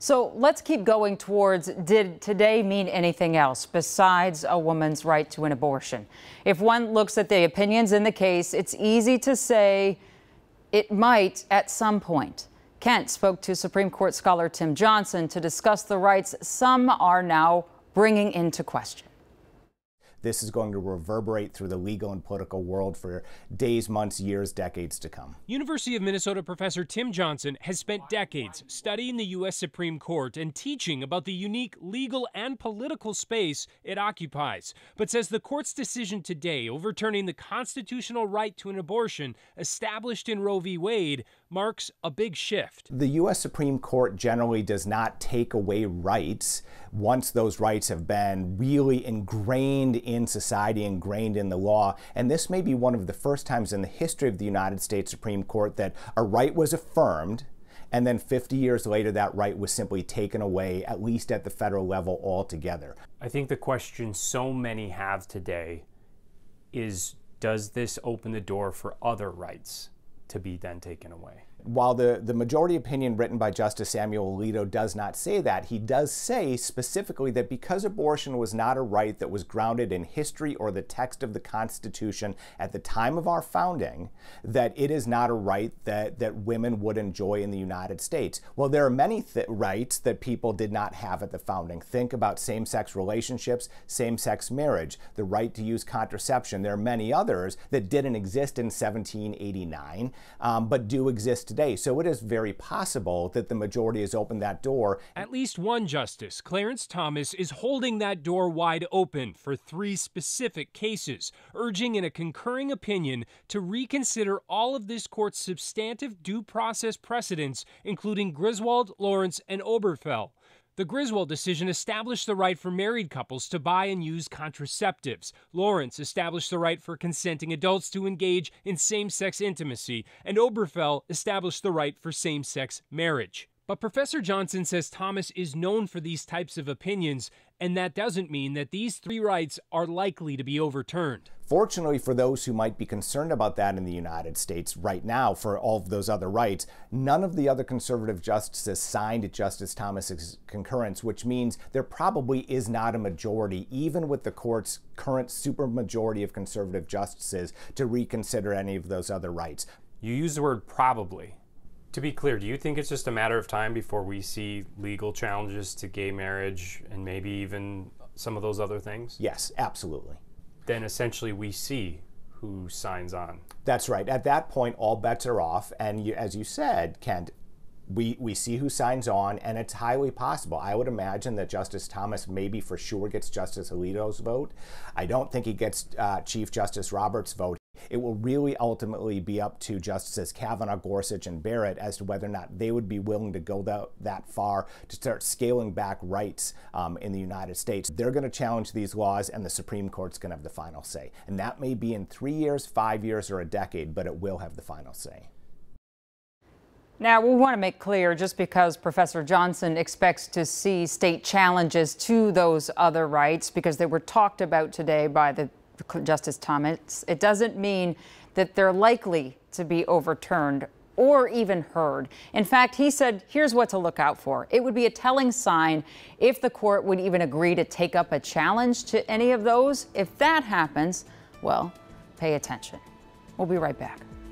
So let's keep going towards, did today mean anything else besides a woman's right to an abortion? If one looks at the opinions in the case, it's easy to say it might at some point. Kent spoke to Supreme Court scholar Tim Johnson to discuss the rights some are now bringing into question. This is going to reverberate through the legal and political world for days, months, years, decades to come. University of Minnesota professor Tim Johnson has spent decades studying the U.S. Supreme Court and teaching about the unique legal and political space it occupies, but says the court's decision today overturning the constitutional right to an abortion established in Roe v. Wade marks a big shift. The U.S. Supreme Court generally does not take away rights once those rights have been really ingrained in society, ingrained in the law. And this may be one of the first times in the history of the United States Supreme Court that a right was affirmed, and then 50 years later that right was simply taken away, at least at the federal level altogether. I think the question so many have today is, does this open the door for other rights to be then taken away? While the majority opinion written by Justice Samuel Alito does not say that, he does say specifically that because abortion was not a right that was grounded in history or the text of the Constitution at the time of our founding, that it is not a right that women would enjoy in the United States. Well, there are many rights that people did not have at the founding. Think about same-sex relationships, same-sex marriage, the right to use contraception. There are many others that didn't exist in 1789, but do exist today. So it is very possible that the majority has opened that door. At least one justice, Clarence Thomas, is holding that door wide open for 3 specific cases, urging in a concurring opinion to reconsider all of this court's substantive due process precedents, including Griswold, Lawrence, and Obergefell. The Griswold decision established the right for married couples to buy and use contraceptives. Lawrence established the right for consenting adults to engage in same-sex intimacy, and Obergefell established the right for same-sex marriage. But Professor Johnson says Thomas is known for these types of opinions, and that doesn't mean that these 3 rights are likely to be overturned. Fortunately for those who might be concerned about that in the United States right now for all of those other rights, none of the other conservative justices signed Justice Thomas's concurrence, which means there probably is not a majority, even with the court's current supermajority of conservative justices, to reconsider any of those other rights. You use the word probably. To be clear, do you think it's just a matter of time before we see legal challenges to gay marriage and maybe even some of those other things? Yes, absolutely. Then essentially we see who signs on. That's right. At that point, all bets are off. And as you said, Kent, we see who signs on, and it's highly possible. I would imagine that Justice Thomas maybe for sure gets Justice Alito's vote. I don't think he gets Chief Justice Roberts' vote. It will really ultimately be up to Justices Kavanaugh, Gorsuch, and Barrett as to whether or not they would be willing to go that far to start scaling back rights in the United States. They're going to challenge these laws, and the Supreme Court's going to have the final say. And that may be in 3 years, 5 years, or a decade, but it will have the final say. Now, we want to make clear, just because Professor Johnson expects to see state challenges to those other rights, because they were talked about today by Justice Thomas, it doesn't mean that they're likely to be overturned or even heard. In fact, he said, here's what to look out for. It would be a telling sign if the court would even agree to take up a challenge to any of those. If that happens, well, pay attention. We'll be right back.